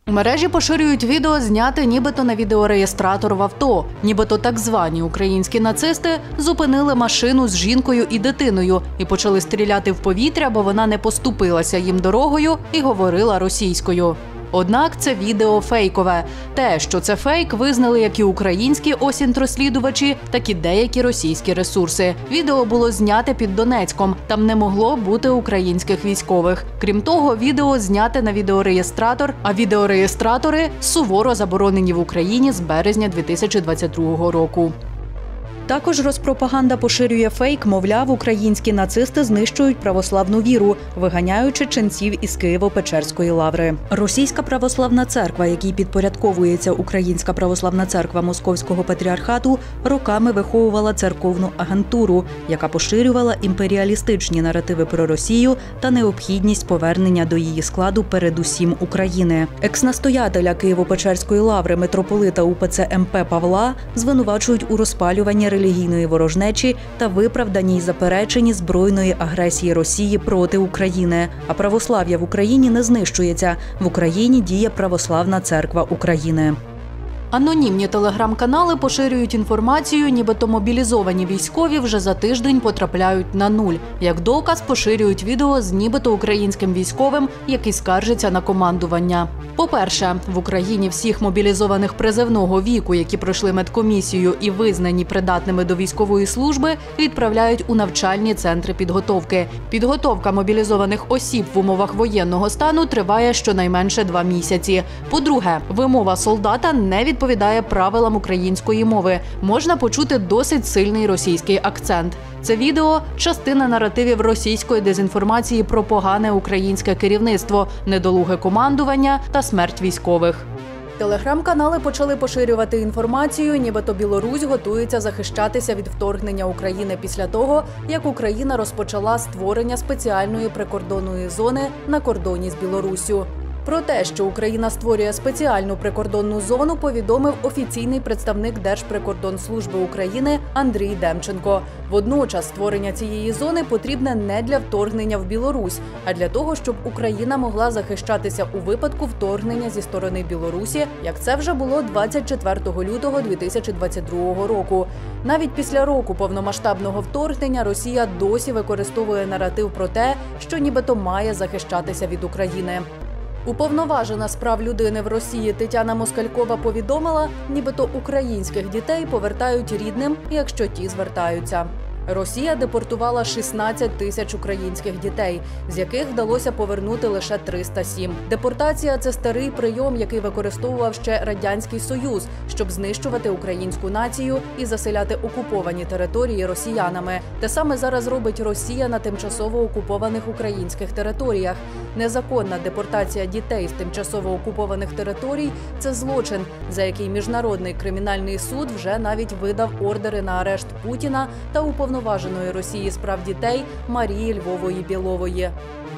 У мережі поширюють відео, зняте нібито на відеореєстратор в авто. Нібито так звані українські нацисти зупинили машину з жінкою і дитиною і почали стріляти в повітря, бо вона не поступилася їм дорогою і говорила російською. Однак це відео фейкове. Те, що це фейк, визнали як і українські осінт-розслідувачі, так і деякі російські ресурси. Відео було зняте під Донецьком. Там не могло бути українських військових. Крім того, відео зняте на відеореєстратор, а відеореєстратори суворо заборонені в Україні з березня 2022 року. Також Роспропаганда поширює фейк, мовляв, українські нацисти знищують православну віру, виганяючи ченців із Києво-Печерської лаври. Російська православна церква, якій підпорядковується Українська православна церква Московського патріархату, роками виховувала церковну агентуру, яка поширювала імперіалістичні наративи про Росію та необхідність повернення до її складу передусім України. Екс-настоятеля Києво-Печерської лаври митрополита УПЦ МП Павла звинувачують у розпалюванні релігійної ворожнечі та виправданій запереченні збройної агресії Росії проти України. А православ'я в Україні не знищується. В Україні діє Православна церква України. Анонімні телеграм-канали поширюють інформацію, нібито мобілізовані військові вже за тиждень потрапляють на нуль. Як доказ поширюють відео з нібито українським військовим, який скаржиться на командування. По-перше, в Україні всіх мобілізованих призовного віку, які пройшли медкомісію і визнані придатними до військової служби, відправляють у навчальні центри підготовки. Підготовка мобілізованих осіб в умовах воєнного стану триває щонайменше 2 місяці. По-друге, вимова солдата не відповідає правилам української мови. Можна почути досить сильний російський акцент. Це відео – частина наративів російської дезінформації про погане українське керівництво, недолуге командування та смерть військових. Телеграм-канали почали поширювати інформацію, нібито Білорусь готується захищатися від вторгнення України після того, як Україна розпочала створення спеціальної прикордонної зони на кордоні з Білоруссю. Про те, що Україна створює спеціальну прикордонну зону, повідомив офіційний представник Держприкордонслужби України Андрій Демченко. Водночас створення цієї зони потрібне не для вторгнення в Білорусь, а для того, щоб Україна могла захищатися у випадку вторгнення зі сторони Білорусі, як це вже було 24 лютого 2022 року. Навіть після року повномасштабного вторгнення Росія досі використовує наратив про те, що нібито має захищатися від України. Уповноважена з прав людини в Росії Тетяна Москалькова повідомила, нібито українських дітей повертають рідним, якщо ті звертаються. Росія депортувала 16 тисяч українських дітей, з яких вдалося повернути лише 307. Депортація – це старий прийом, який використовував ще Радянський Союз, щоб знищувати українську націю і заселяти окуповані території росіянами. Те саме зараз робить Росія на тимчасово окупованих українських територіях. Незаконна депортація дітей з тимчасово окупованих територій – це злочин, за який Міжнародний кримінальний суд вже навіть видав ордери на арешт Путіна та уповноваженої Росії з прав дітей Марії Львової-Білової.